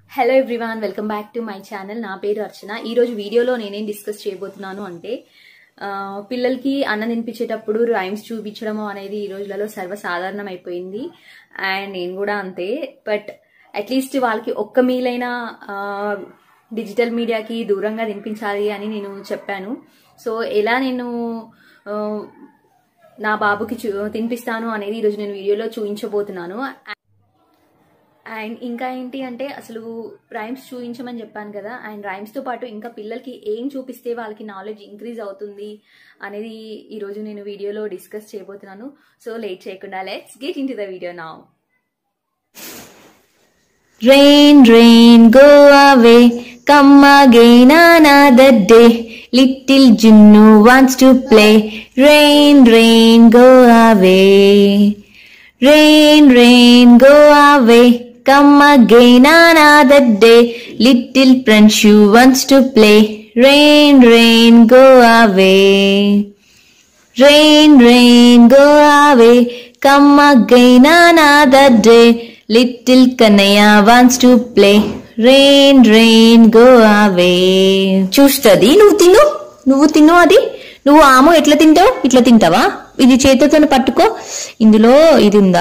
Hello everyone, welcome back to my channel. నా పేరు అర్చన. ఈ రోజు వీడియోలో నేనేం డిస్కస్ చేయబోతున్నాను అంటే పిల్లలకి అన్నం తినిపించేటప్పుడు రైమ్స్ చూపించడం అనేది ఈ రోజులలో సర్వసాధారణం అయిపోయింది. అండ్ నేను కూడా అంతే. బట్ అట్లీస్ట్ వాళ్ళకి ఒక్క మీలైనా డిజిటల్ మీడియాకి దూరంగా తినిపించాలి అని నేను చెప్పాను. సో ఎలా నేను నా బాబుకి తినిపిస్తాను అనేది ఈరోజు నేను వీడియోలో చూపించబోతున్నాను. అండ్ ఇంకా ఏంటి అంటే అసలు రైమ్స్ చూపించమని చెప్పాను కదా, అండ్ రైమ్స్తో పాటు ఇంకా పిల్లలకి ఏం చూపిస్తే వాళ్ళకి నాలెడ్జ్ ఇంక్రీజ్ అవుతుంది అనేది ఈరోజు నేను వీడియోలో డిస్కస్ చేయబోతున్నాను. సో లేట్ చేయకుండా let's get into the video now. Rain, rain, go away, come again another day. Little Junnu wants to play. Rain, rain, go away. Rain, rain, go away, come again another day. Little Pranshu wants to play. Rain, rain, go away. Rain, rain, go away, come again another day. Little Kanaya wants to play. Rain, rain, go away. చూస్తది, నువ్వు తిను అది. నువ్వు ఆమో ఎట్లా తింటావు? ఇట్లా తింటావా? ఇది చేతితో పట్టుకో. ఇందులో ఇది ఉందా?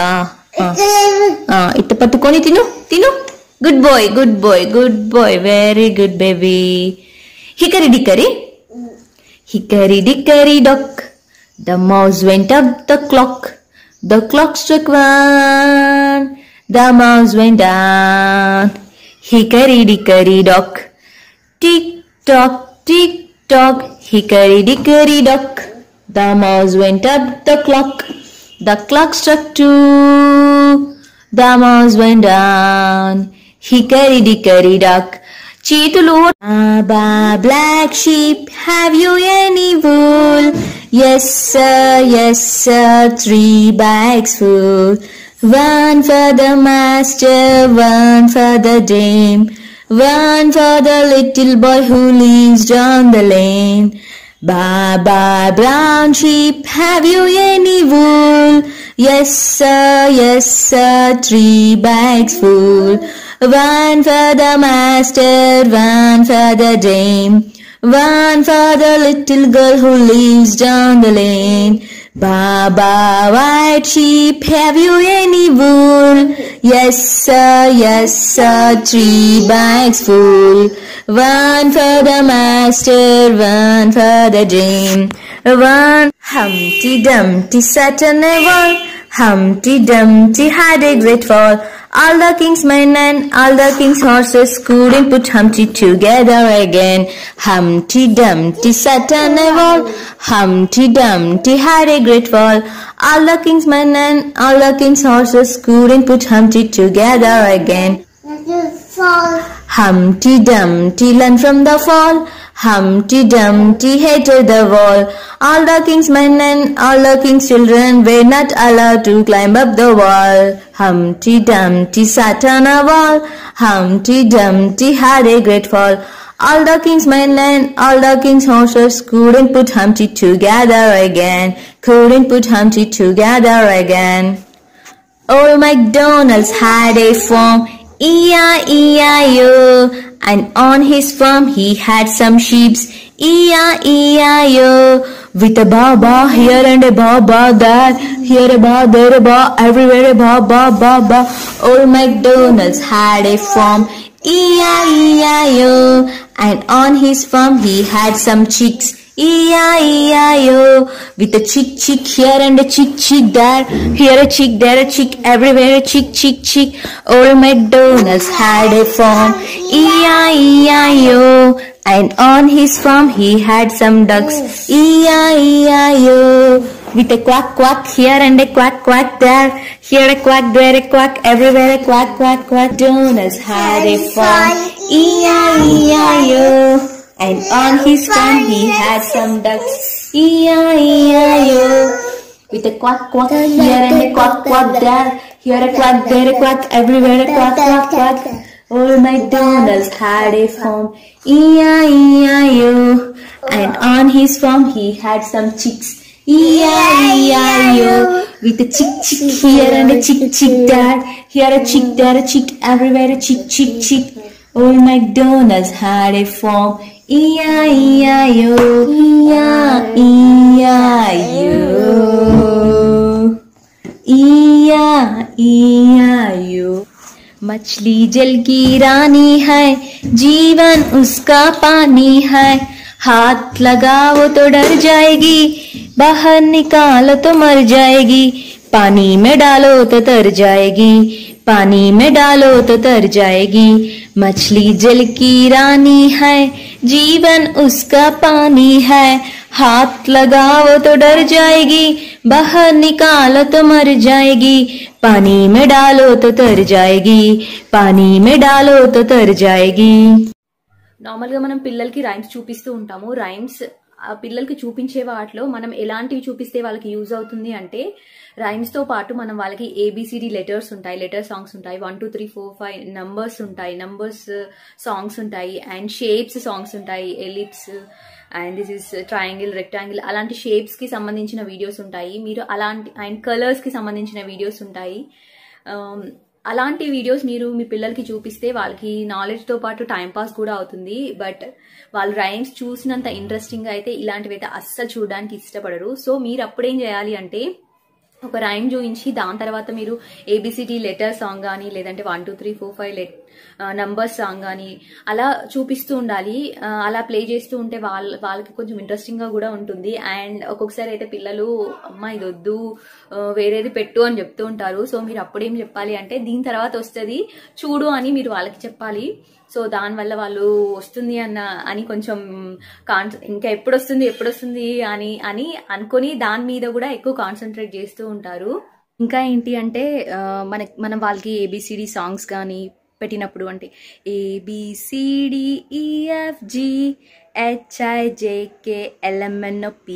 ఇట్లా పట్టుకొని తిను. Good boy, good boy, good boy, very good baby. Hickory dickory, hickory dickory dock, the mouse went up the clock. The clock struck one, the mouse went down. Hickory dickory dock, tick tock, hickory dickory dock. The mouse went up the clock. The clock struck two, the mouse went down. Hickory dickory dock. Cheetulu. Ba black sheep, have you any wool? Yes sir, 3 bags full. One for the master, one for the dame, one for the little boy who lives down the lane. Ba brown sheep, have you any wool? Yes sir, 3 bags full. One for the master, one for the dame, one for the little girl who lives down the lane. Ba white sheep, have you any wool? Yes sir, 3 bags full. One for the master, one for the dame, one. Humpty Dumpty sat on a wall. Humpty Dumpty had a great fall. All the king's men and all the king's horses couldn't put Humpty together again. Humpty Dumpty sat on a wall. Humpty Dumpty had a great fall. All the king's men and all the king's horses couldn't put Humpty together again. Humpty Dumpty learned from the fall. Humpty Dumpty hated the wall. All the king's men and all the king's children were not allowed to climb up the wall. Humpty Dumpty sat on a wall. Humpty Dumpty had a great fall. All the king's men and all the king's horses couldn't put Humpty together again. Couldn't put Humpty together again. Old MacDonald's had a farm, E-I-E-I-O, and on his farm he had some sheeps, E-I-E-I-O. With a ba here and a ba there, here a ba, there a ba, everywhere a ba. Old MacDonald's had a farm, E-I-E-I-O, and on his farm he had some chicks, E-I-E-I-O. With a chick here and a chick there, here a chick, there a chick, everywhere a chick. Old MacDonald's had a farm, E-I-E-I-O, and on his farm he had some ducks, E-I-E-I-O. With a quack here and a quack there, here a quack, there a quack, everywhere a quack. MacDonald's had a farm, E-I-E-I-O, and on his farm he had some ducks, E-I-E-I-O. With a quack here and a quack there, here a quack, there a quack, everywhere a quack. Old MacDonald's had a farm, E-I-E-I-O, and on his farm he had some chicks, E-I-E-I-O. With a chick here and a chick there, here a chick, there a chick, everywhere a chick. Old MacDonald had a farm. E-I-E-I-O, E-I-E-I-O, E-I-E-I-O. मछली जल की रानी है, जीवन उसका पानी है, हाथ लगाओ तो डर जाएगी, बाहर निकालो तो मर जाएगी, पानी में डालो तो तर जाएगी, पानी में डालो तो तर जाएगी। मछली जल की रानी है, जीवन उसका पानी है, हाथ लगाओ तो डर जाएगी, बाहर निकालो तो मर जाएगी, पानी में डालो तो तर जाएगी, पानी में डालो तो तर जाएगी। నార్మల్గా మనం పిల్లలకి రైమ్స్ చూపిస్తూ ఉంటాము. రైమ్స్ ఆ పిల్లలకి చూపించే వాటిలో మనం ఎలాంటివి చూపిస్తే వాళ్ళకి యూజ్ అవుతుంది అంటే, రైమ్స్ తో పాటు మనం వాళ్ళకి ఏబిసిడి లెటర్స్ ఉంటాయి, లెటర్ సాంగ్స్ ఉంటాయి, 1 2 3 4 5 నంబర్స్ ఉంటాయి, నంబర్స్ సాంగ్స్ ఉంటాయి, అండ్ షేప్స్ సాంగ్స్ ఉంటాయి, ellipse and this is triangle, rectangle, అలాంటి షేప్స్ కి సంబంధించిన వీడియోస్ ఉంటాయి. మీరు అలాంటి అండ్ కలర్స్ కి సంబంధించిన వీడియోస్ ఉంటాయి. అలాంటి వీడియోస్ మీరు మీ పిల్లలకి చూపిస్తే వాళ్ళకి నాలెడ్జ్ తో పాటు టైం పాస్ కూడా అవుతుంది. బట్ వాళ్ళు రైమ్స్ చూసినంత ఇంట్రెస్టింగ్ గా అయితే ఇలాంటివి అయితే అస్సలు చూడడానికి ఇష్టపడరు. సో మీరు అప్పుడేం చేయాలి అంటే, ఒక రైమ్ చూపించి దాని తర్వాత మీరు ఏబిసిడి లెటర్ సాంగ్ కానీ, లేదంటే 1 2 3 4 5 నంబర్స్ సాంగ్ కానీ అలా చూపిస్తూ ఉండాలి. అలా ప్లే చేస్తూ ఉంటే వాళ్ళకి కొంచెం ఇంట్రెస్టింగ్ గా కూడా ఉంటుంది. అండ్ ఒక్కొక్కసారి అయితే పిల్లలు అమ్మ ఇది వద్దు వేరేది పెట్టు అని చెప్తూ ఉంటారు. సో మీరు అప్పుడేం చెప్పాలి అంటే, దీని తర్వాత వస్తుంది చూడు అని మీరు వాళ్ళకి చెప్పాలి. సో దానివల్ల వాళ్ళు వస్తుంది అని కొంచెం ఇంకా ఎప్పుడు వస్తుంది అని అనుకొని దాని మీద కూడా ఎక్కువ కాన్సన్ట్రేట్ చేస్తూ ఉంటారు. ఇంకా ఏంటి అంటే, మనం వాళ్ళకి ఏబిసిడి సాంగ్స్ కానీ పెట్టినప్పుడు అంటే ABCDEFGHIJKLMNOP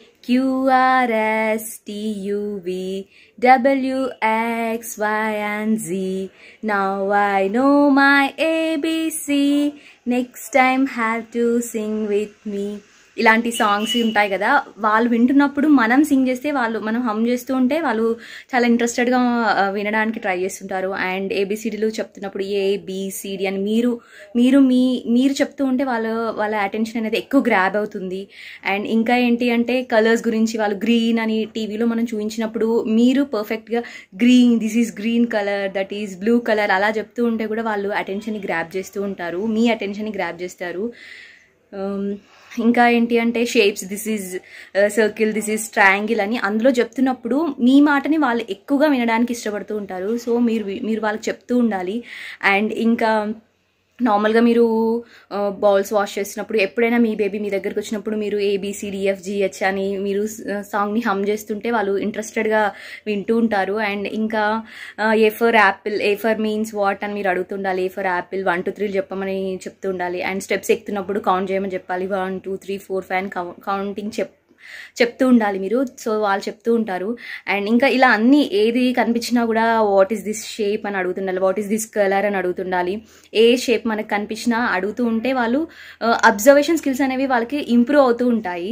QRSTUVWXYZ. Now I know my ABC. Next time have to sing with me. ఇలాంటి సాంగ్స్ ఉంటాయి కదా, వాళ్ళు వింటున్నప్పుడు మనం సింగ్ చేస్తే మనం హమ్ చేస్తూ ఉంటే వాళ్ళు చాలా ఇంట్రెస్టెడ్గా వినడానికి ట్రై చేస్తుంటారు. అండ్ ఏబిసిడీలు చెప్తున్నప్పుడు ABCD అని మీరు చెప్తూ ఉంటే వాళ్ళ అటెన్షన్ అనేది ఎక్కువ గ్రాబ్ అవుతుంది. అండ్ ఇంకా ఏంటి అంటే, కలర్స్ గురించి వాళ్ళు గ్రీన్ అని టీవీలో మనం చూపించినప్పుడు మీరు పర్ఫెక్ట్గా green, this is green colour, that is blue colour అలా చెప్తూ ఉంటే కూడా వాళ్ళు అటెన్షన్ని గ్రాబ్ చేస్తూ ఉంటారు, మీ అటెన్షన్ని గ్రాబ్ చేస్తారు. ఇంకా ఏంటి అంటే, shapes, this is circle, this is triangle అని అందులో చెప్తున్నప్పుడు మీ మాటని వాళ్ళు ఎక్కువగా వినడానికి ఇష్టపడుతూ ఉంటారు. సో మీరు వాళ్ళకి చెప్తూ ఉండాలి. అండ్ ఇంకా నార్మల్గా మీరు బౌల్స్ వాష్ చేసినప్పుడు ఎప్పుడైనా మీ బేబీ మీ దగ్గరకు వచ్చినప్పుడు మీరు ABCDEFGH అని మీరు సాంగ్ని హమ్ చేస్తుంటే వాళ్ళు ఇంట్రెస్టెడ్గా వింటూ ఉంటారు. అండ్ ఇంకా A for apple, A for means what అని మీరు అడుగుతుండాలి. A for యాపిల్ 1 2 3 చెప్పమని చెప్తూ ఉండాలి. అండ్ స్టెప్స్ ఎక్కుతున్నప్పుడు కౌంట్ చేయమని చెప్పాలి. 1 2 3 4 5 కౌంటింగ్ చెప్తూ ఉండాలి మీరు. సో వాళ్ళు చెప్తూ ఉంటారు. అండ్ ఇంకా ఇలా అన్ని ఏది కనిపించినా కూడా వాట్ ఈస్ దిస్ షేప్ అని అడుగుతుండాలి, వాట్ ఈస్ దిస్ కలర్ అని అడుగుతుండాలి. ఏ షేప్ మనకు కనిపించినా అడుగుతూ ఉంటే వాళ్ళు అబ్జర్వేషన్ స్కిల్స్ అనేవి వాళ్ళకి ఇంప్రూవ్ అవుతూ ఉంటాయి.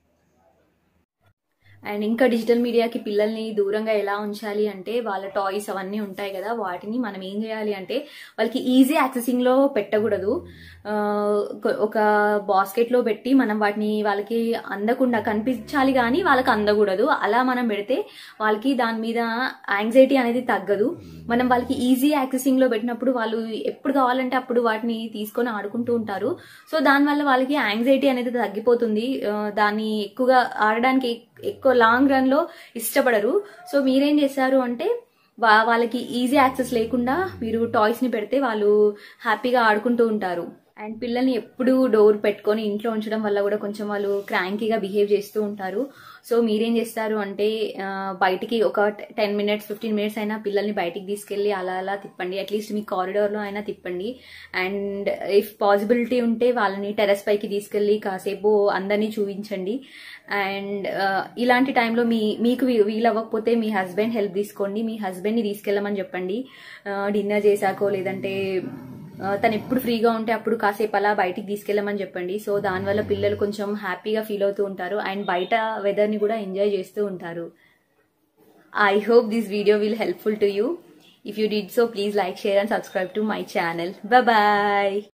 అండ్ ఇంకా డిజిటల్ మీడియాకి పిల్లల్ని దూరంగా ఎలా ఉంచాలి అంటే, వాళ్ళ టాయ్స్ అవన్నీ ఉంటాయి కదా, వాటిని మనం ఏం చేయాలి అంటే వాళ్ళకి ఈజీ యాక్సెసింగ్లో పెట్టకూడదు. ఒక బాస్కెట్లో పెట్టి మనం వాటిని వాళ్ళకి అందకుండా కనిపించాలి కానీ వాళ్ళకి అందకూడదు. అలా మనం పెడితే వాళ్ళకి దాని మీద యాంగ్జైటీ అనేది తగ్గదు. మనం వాళ్ళకి ఈజీ యాక్సెసింగ్లో పెట్టినప్పుడు వాళ్ళు ఎప్పుడు కావాలంటే అప్పుడు వాటిని తీసుకొని ఆడుకుంటూ ఉంటారు. సో దానివల్ల వాళ్ళకి యాంగ్జైటీ అనేది తగ్గిపోతుంది. దాన్ని ఎక్కువగా ఆడడానికి ఎక్కువ లాంగ్ రన్ లో ఇష్టపడరు. సో మీరేం చేస్తారు అంటే, వాళ్ళకి ఈజీ యాక్సెస్ లేకుండా మీరు టాయ్స్ ని పెడితే వాళ్ళు హ్యాపీగా ఆడుకుంటూ ఉంటారు. అండ్ పిల్లల్ని ఎప్పుడు డోర్ పెట్టుకొని ఇంట్లో ఉంచడం వల్ల కూడా కొంచెం వాళ్ళు క్రాంకీగా బిహేవ్ చేస్తూ ఉంటారు. సో మీరేం చేస్తారు అంటే, బయటికి ఒక 10 minutes 15 minutes అయినా పిల్లల్ని బయటికి తీసుకెళ్ళి అలా తిప్పండి. అట్లీస్ట్ మీ కారిడార్లో అయినా తిప్పండి. అండ్ ఇఫ్ పాసిబిలిటీ ఉంటే వాళ్ళని టెర్రస్ పైకి తీసుకెళ్ళి కాసేపు అందరినీ చూపించండి. అండ్ ఇలాంటి టైంలో మీకు వీలవ్వకపోతే మీ హస్బెండ్ హెల్ప్ తీసుకోండి. మీ హస్బెండ్ని తీసుకెళ్ళమని చెప్పండి. డిన్నర్ చేశాకో లేదంటే తను ఎప్పుడు ఫ్రీగా ఉంటే అప్పుడు కాసేపు అలా బయటికి తీసుకెళ్ళమని చెప్పండి. సో దానివల్ల పిల్లలు కొంచెం హ్యాపీగా ఫీల్ అవుతూ ఉంటారు అండ్ బయట వెదర్ని కూడా ఎంజాయ్ చేస్తూ ఉంటారు. I hope this video will helpful to you. If you did so, please like, share and subscribe to my channel. Bye bye.